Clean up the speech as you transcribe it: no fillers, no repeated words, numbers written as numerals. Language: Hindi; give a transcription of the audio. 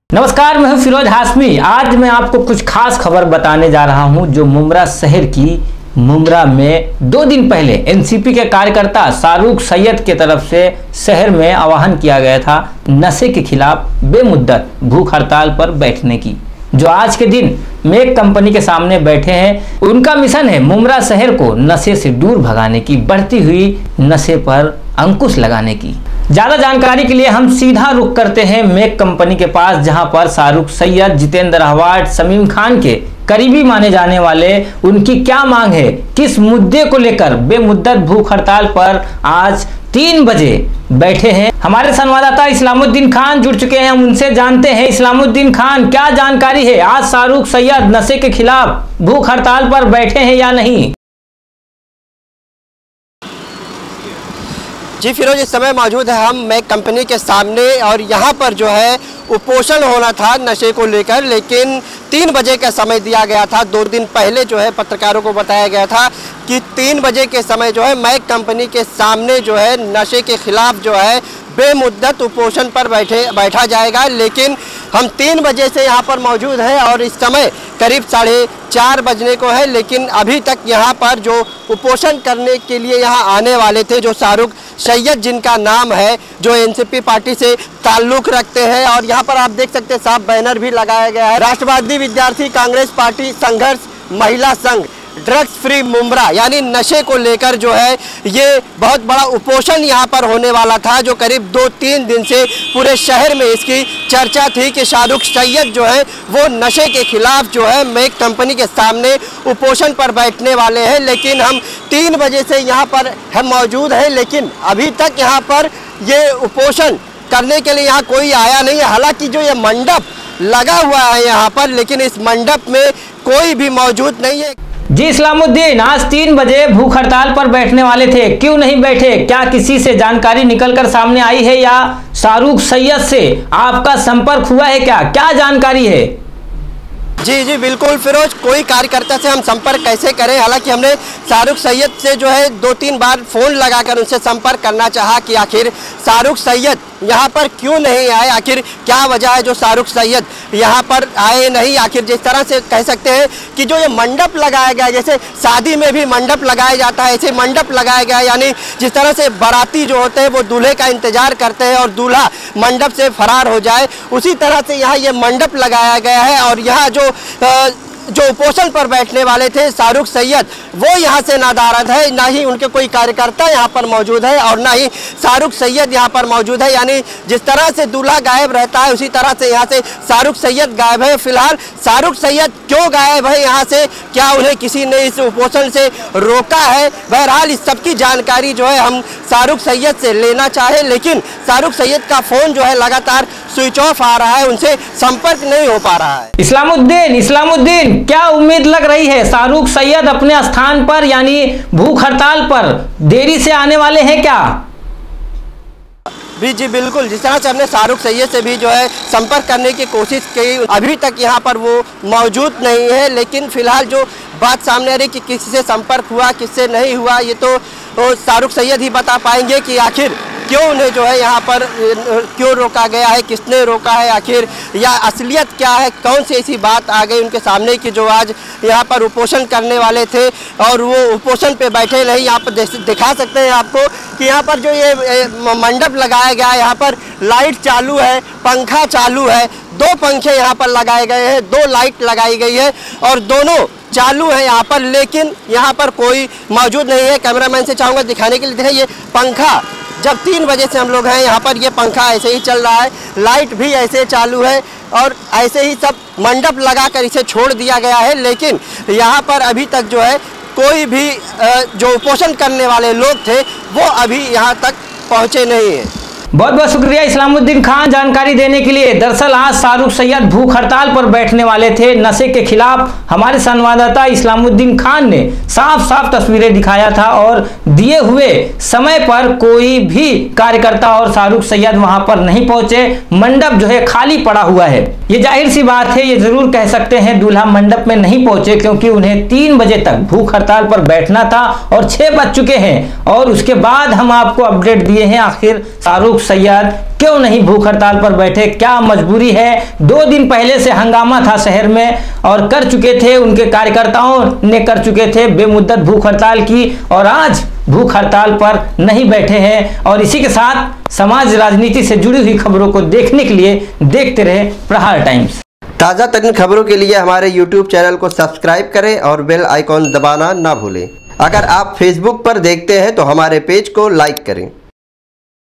नमस्कार, मैं हूं फिरोज हाशमी। आज मैं आपको कुछ खास खबर बताने जा रहा हूं जो मुमरा शहर की मुमरा में 2 दिन पहले एनसीपी के कार्यकर्ता शाहरुख सैयद के तरफ से शहर में आह्वान किया गया था नशे के खिलाफ बेमुद्दत भूख हड़ताल पर बैठने की, जो आज के दिन मेक कंपनी के सामने बैठे हैं। उनका मिशन है मुमरा शहर को नशे से दूर भगाने की, बढ़ती हुई नशे पर अंकुश लगाने की। ज्यादा जानकारी के लिए हम सीधा रुख करते हैं मेक कंपनी के पास, जहां पर शाहरुख सैयद, जितेंद्र अहवाड, शमीम खान के करीबी माने जाने वाले उनकी क्या मांग है, किस मुद्दे को लेकर बेमुद्दत भूख हड़ताल पर आज 3 बजे बैठे हैं। हमारे संवाददाता इस्लामुद्दीन खान जुड़ चुके हैं, हम उनसे जानते हैं। इस्लामुद्दीन खान, क्या जानकारी है, आज शाहरुख सैयद नशे के खिलाफ भूख हड़ताल पर बैठे हैं या नहीं? जी फिरोज, इस समय मौजूद है हम मेक कंपनी के सामने और यहाँ पर जो है उपोषण होना था नशे को लेकर, लेकिन 3 बजे का समय दिया गया था। 2 दिन पहले जो है पत्रकारों को बताया गया था कि 3 बजे के समय जो है मेक कंपनी के सामने जो है नशे के खिलाफ जो है बेमुद्दत उपोषण पर बैठा जाएगा। लेकिन हम 3 बजे से यहाँ पर मौजूद हैं और इस समय करीब 4:30 बजने को है, लेकिन अभी तक यहाँ पर जो उपोषण करने के लिए यहाँ आने वाले थे, जो शाहरुख सैयद जिनका नाम है, जो एनसीपी पार्टी से ताल्लुक रखते हैं, और यहाँ पर आप देख सकते हैं साफ बैनर भी लगाया गया है, राष्ट्रवादी विद्यार्थी कांग्रेस पार्टी संघर्ष महिला संघ ड्रग्स फ्री मुमरा, यानी नशे को लेकर जो है ये बहुत बड़ा उपोषण यहाँ पर होने वाला था, जो करीब 2-3 दिन से पूरे शहर में इसकी चर्चा थी कि शाहरुख सैयद जो है वो नशे के खिलाफ जो है मेक कंपनी के सामने उपोषण पर बैठने वाले हैं। लेकिन हम 3 बजे से यहाँ पर हम मौजूद हैं, लेकिन अभी तक यहाँ पर ये उपोषण करने के लिए यहाँ कोई आया नहीं है। हालांकि जो ये मंडप लगा हुआ है यहाँ पर, लेकिन इस मंडप में कोई भी मौजूद नहीं है। जी इस्लामुद्दीन, आज 3 बजे भूख हड़ताल पर बैठने वाले थे, क्यों नहीं बैठे? क्या किसी से जानकारी निकलकर सामने आई है या शाहरुख सैयद से आपका संपर्क हुआ है? क्या जानकारी है? जी बिल्कुल फिरोज, कोई कार्यकर्ता से हम संपर्क कैसे करें। हालांकि हमने शाहरुख सैयद से जो है 2-3 बार फ़ोन लगाकर उनसे संपर्क करना चाहा कि आखिर शाहरुख सैयद यहाँ पर क्यों नहीं आए, आखिर क्या वजह है जो शाहरुख सैयद यहाँ पर आए नहीं। आखिर जिस तरह से कह सकते हैं कि जो ये मंडप लगाया गया, जैसे शादी में भी मंडप लगाया जाता है, ऐसे मंडप लगाया गया, यानी जिस तरह से बाराती जो होते हैं वो दूल्हे का इंतजार करते हैं और दूल्हा मंडप से फरार हो जाए, उसी तरह से यहाँ ये मंडप लगाया गया है। और यहाँ जो उपोषण पर बैठने वाले थे शाहरुख सैयद, वो यहाँ से नादारद है, ना ही उनके कोई कार्यकर्ता यहाँ पर मौजूद है और ना ही शाहरुख सैयद यहाँ पर मौजूद है। यानी जिस तरह से दूल्हा गायब रहता है, उसी तरह से यहाँ से शाहरुख सैयद गायब है। फिलहाल शाहरुख सैयद क्यों गायब है यहाँ से, क्या उन्हें किसी ने इस उपोषण से रोका है? बहरहाल इस सबकी जानकारी जो है हम शाहरुख सैयद से लेना चाहे, लेकिन शाहरुख सैयद का फ़ोन जो है लगातार स्विच ऑफ आ रहा है, उनसे संपर्क नहीं हो पा रहा है। इस्लामुद्दीन, क्या उम्मीद लग रही है? शाहरुख सैयद अपने स्थान पर यानी भूख हड़ताल पर देरी से आने वाले हैं क्या? जी बिल्कुल, जिस तरह से हमने शाहरुख सैयद से भी जो है संपर्क करने की कोशिश की, अभी तक यहाँ पर वो मौजूद नहीं है। लेकिन फिलहाल जो बात सामने आ रही कि किसी से संपर्क हुआ, किससे नहीं हुआ, ये तो शाहरुख सैयद ही बता पाएंगे कि आखिर क्यों उन्हें जो है यहाँ पर क्यों रोका गया है, किसने रोका है, आखिर या असलियत क्या है, कौन सी ऐसी बात आ गई उनके सामने कि जो आज यहाँ पर उपोषण करने वाले थे और वो उपोषण पे बैठे नहीं। यहाँ पर दिखा सकते हैं आपको कि यहाँ पर जो ये मंडप लगाया गया है, यहाँ पर लाइट चालू है, पंखा चालू है, 2 पंखे यहाँ पर लगाए गए हैं, 2 लाइट लगाई गई है और दोनों चालू है यहाँ पर, लेकिन यहाँ पर कोई मौजूद नहीं है। कैमरामैन से चाहूँगा दिखाने के लिए, दिखाइए ये पंखा, जब 3 बजे से हम लोग हैं यहाँ पर, ये पंखा ऐसे ही चल रहा है, लाइट भी ऐसे चालू है और ऐसे ही सब मंडप लगाकर इसे छोड़ दिया गया है। लेकिन यहाँ पर अभी तक जो है कोई भी जो उपोषण करने वाले लोग थे वो अभी यहाँ तक पहुँचे नहीं हैं। बहुत बहुत शुक्रिया इस्लामुद्दीन खान जानकारी देने के लिए। दरअसल आज शाहरुख सैयद भूख हड़ताल पर बैठने वाले थे नशे के खिलाफ। हमारे संवाददाता इस्लामुद्दीन खान ने साफ साफ तस्वीरें दिखाया था और दिए हुए समय पर कोई भी कार्यकर्ता और शाहरुख सैयद वहां पर नहीं पहुंचे। मंडप जो है खाली पड़ा हुआ है। ये जाहिर सी बात है, ये जरूर कह सकते हैं दूल्हा मंडप में नहीं पहुंचे, क्योंकि उन्हें 3 बजे तक भूख हड़ताल पर बैठना था और 6 बज चुके हैं। और उसके बाद हम आपको अपडेट दिए हैं आखिर शाहरुख सैयद क्यों नहीं भूख हड़ताल पर बैठे, क्या मजबूरी है। 2 दिन पहले से हंगामा था शहर में और कर चुके थे, उनके कार्यकर्ताओं ने कर चुके थे बेमुद्दत भूख हड़ताल की और आज भूख हड़ताल पर नहीं बैठे हैं। और इसी के साथ समाज राजनीति से जुड़ी हुई खबरों को देखने के लिए देखते रहे प्रहार टाइम्स। ताज़ा तरीन खबरों के लिए हमारे YouTube चैनल को सब्सक्राइब करें और बेल आइकॉन दबाना ना भूलें। अगर आप Facebook पर देखते हैं तो हमारे पेज को लाइक करें।